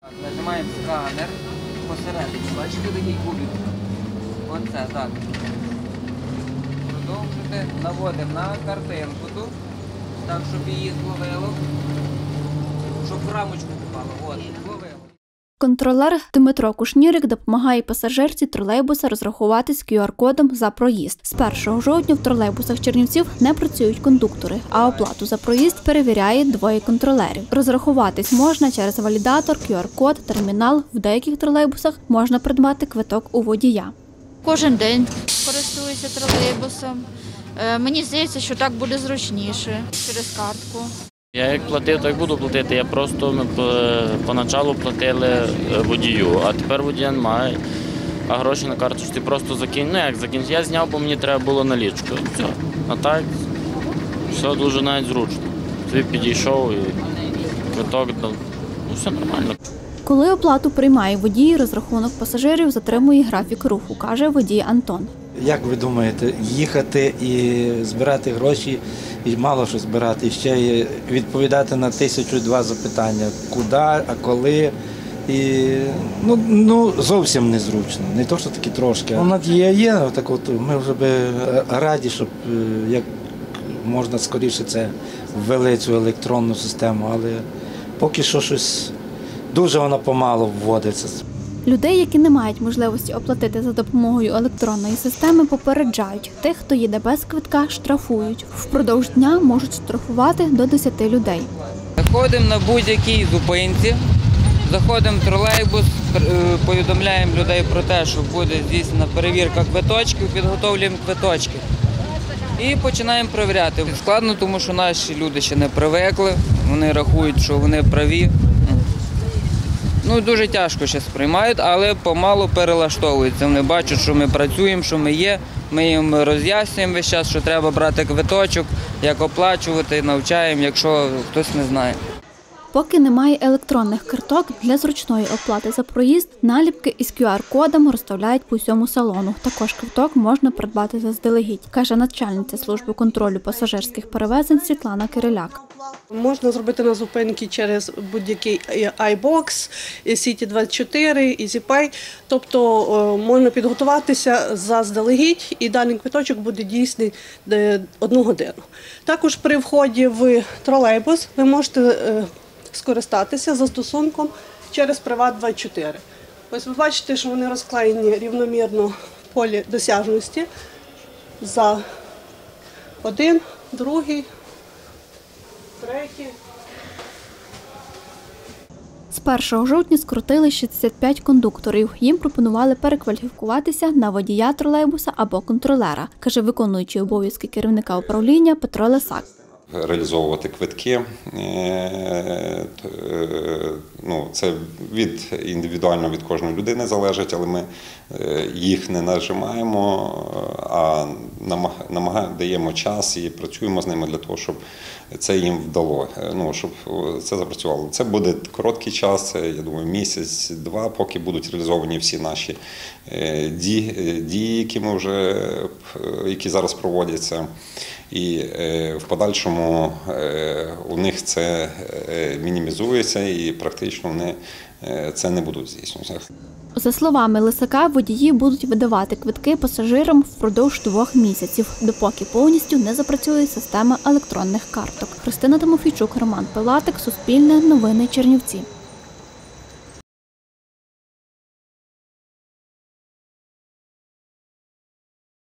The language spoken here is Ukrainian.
Нажимаємо сканер посередині. Бачите такий кубик? Оце, так. Продовжуйте. Наводимо на картинку тут, так, щоб її зловило. Щоб в рамочку попало. От, зловило. Контролер Дмитро Кушнірик допомагає пасажирці тролейбуса розрахуватись QR-кодом за проїзд. З 1 жовтня в тролейбусах Чернівців не працюють кондуктори, а оплату за проїзд перевіряє двоє контролерів. Розрахуватись можна через валідатор, QR-код, термінал. В деяких тролейбусах можна придбати квиток у водія. Кожен день користуюся тролейбусом. Мені здається, що так буде зручніше через картку. Я як платив, так буду платити. Я просто ми поначалу платили водію, а тепер водія немає. А гроші на карточці просто закинь. Ну як закинь? Я зняв, бо мені треба було налічку. Все. А так все дуже навіть зручно. Ти підійшов і квиток дав. Ну все нормально. Коли оплату приймає водій, розрахунок пасажирів затримує графік руху, каже водій Антон. Як ви думаєте, їхати і збирати гроші, і мало що збирати, і ще й відповідати на 1002 запитання, куди, а коли, і ну зовсім незручно, не то, що таки трошки. Надія є, так от ми вже би раді, щоб як можна скоріше це ввели цю електронну систему, але поки що щось дуже вона помало вводиться. Людей, які не мають можливості оплатити за допомогою електронної системи, попереджають. Тих, хто їде без квитка, штрафують. Впродовж дня можуть штрафувати до 10 людей. Заходимо на будь-якій зупинці, заходимо в тролейбус, повідомляємо людей про те, що буде здійснена перевірка квиточків, підготовлюємо квиточки. І починаємо перевіряти. Складно, тому що наші люди ще не привикли, вони рахують, що вони праві. Ну, дуже тяжко ще сприймають, але помалу перелаштовуються. Вони бачать, що ми працюємо, що ми є, ми їм роз'яснюємо весь час, що треба брати квиточок, як оплачувати, навчаємо, якщо хтось не знає. Поки немає електронних карток, для зручної оплати за проїзд наліпки із QR-кодом розставляють по всьому салону. Також квиток можна придбати заздалегідь, каже начальниця служби контролю пасажирських перевезень Світлана Кириляк. Можна зробити на зупинки через будь-який iBox, City24, EasyPay. Тобто можна підготуватися заздалегідь і даний квиточок буде дійсний 1 годину. Також при вході в тролейбус ви можете скористатися застосунком через Приват24. Ось ви бачите, що вони розклеєні рівномірно в полі досяжності за 1, 2, 3. З 1 жовтня скоротили 65 кондукторів. Їм пропонували перекваліфікуватися на водія тролейбуса або контролера, каже виконуючий обов'язки керівника управління Петро Лисак. Реалізовувати квитки, це індивідуально від кожної людини залежить, але ми їх не нажимаємо, а даємо час і працюємо з ними для того, щоб це їм вдало, щоб це запрацювало. Це буде короткий час, я думаю, місяць-два, поки будуть реалізовані всі наші дії, які зараз проводяться. І в подальшому у них це мінімізується і практично вони це не будуть здійснювати. За словами Лисака, водії будуть видавати квитки пасажирам впродовж 2 місяців, допоки повністю не запрацює система електронних карток. Христина Тимофійчук, Роман Пилатик, Суспільне, Новини Чернівці.